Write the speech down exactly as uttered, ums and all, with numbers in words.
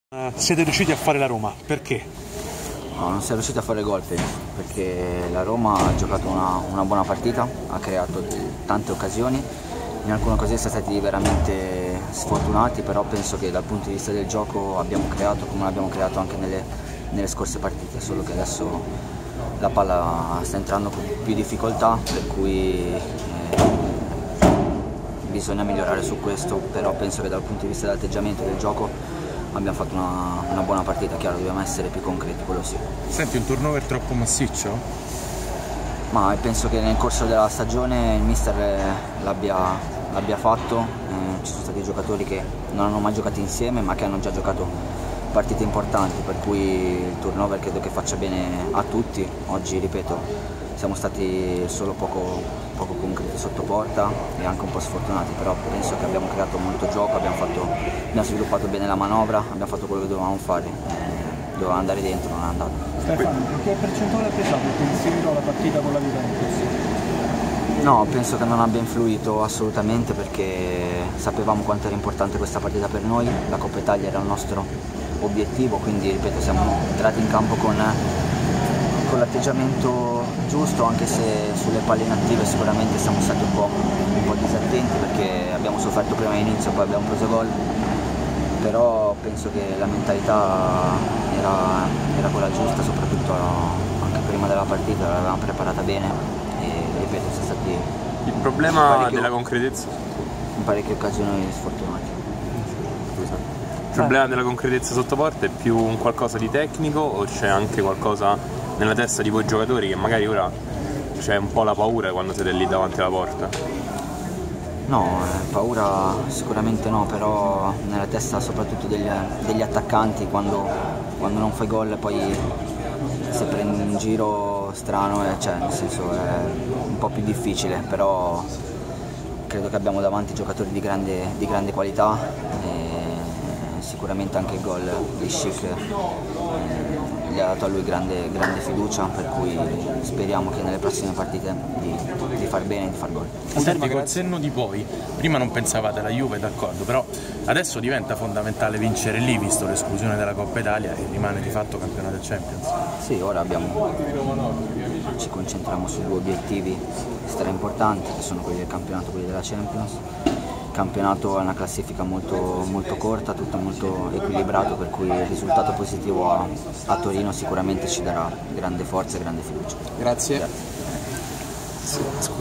Uh, siete riusciti a fare la Roma, perché? No, non siamo riusciti a fare gol, penso, perché la Roma ha giocato una, una buona partita, ha creato tante occasioni, in alcune occasioni siamo stati veramente sfortunati, però penso che dal punto di vista del gioco abbiamo creato come l'abbiamo creato anche nelle, nelle scorse partite, solo che adesso la palla sta entrando con più difficoltà, per cui eh, bisogna migliorare su questo, però penso che dal punto di vista dell'atteggiamento del gioco abbiamo fatto una, una buona partita. Chiaro, dobbiamo essere più concreti, quello sì. Senti, un turnover troppo massiccio? Ma penso che nel corso della stagione il mister l'abbia fatto, eh, ci sono stati giocatori che non hanno mai giocato insieme ma che hanno già giocato partite importanti, per cui il turnover credo che faccia bene a tutti. Oggi, ripeto, siamo stati solo poco, poco concreti sotto porta e anche un po' sfortunati, però penso che abbiamo creato molto gioco, abbiamo, fatto, abbiamo sviluppato bene la manovra, abbiamo fatto quello che dovevamo fare, eh, doveva andare dentro, non è andato. Stefano, che percentuale ha pesato il pensiero alla partita con la Juventus? No, penso che non abbia influito assolutamente, perché sapevamo quanto era importante questa partita per noi, la Coppa Italia era il nostro obiettivo, quindi ripeto, siamo entrati in campo con, con l'atteggiamento giusto, anche se sulle palle inattive sicuramente siamo stati un po', un po' disattenti, perché abbiamo sofferto prima all'inizio, poi abbiamo preso gol, però penso che la mentalità era, era quella giusta, soprattutto anche prima della partita l'avevamo preparata bene e ripeto, siamo stati il problema della concretezza in parecchie occasioni sfortunati. Il problema della concretezza sotto porta è più un qualcosa di tecnico o c'è anche qualcosa nella testa di voi giocatori, che magari ora c'è un po' la paura quando siete lì davanti alla porta? No, eh, paura sicuramente no, però nella testa soprattutto degli, degli attaccanti, quando, quando non fai gol poi se prendi un giro strano, eh, cioè, nel senso è un po' più difficile, però credo che abbiamo davanti giocatori di grande, di grande qualità e sicuramente anche il gol di Schick eh, gli ha dato a lui grande, grande fiducia, per cui speriamo che nelle prossime partite di, di far bene e di far gol. Senti, col senno di poi, prima non pensavate alla Juve, d'accordo, però adesso diventa fondamentale vincere lì, visto l'esclusione della Coppa Italia, e rimane di fatto campionato del Champions. Sì, ora abbiamo, ci concentriamo su due obiettivi straimportanti, che sono quelli del campionato e quelli della Champions. Il campionato è una classifica molto, molto corta, tutto molto equilibrato, per cui il risultato positivo a, a Torino sicuramente ci darà grande forza e grande fiducia. Grazie. Grazie.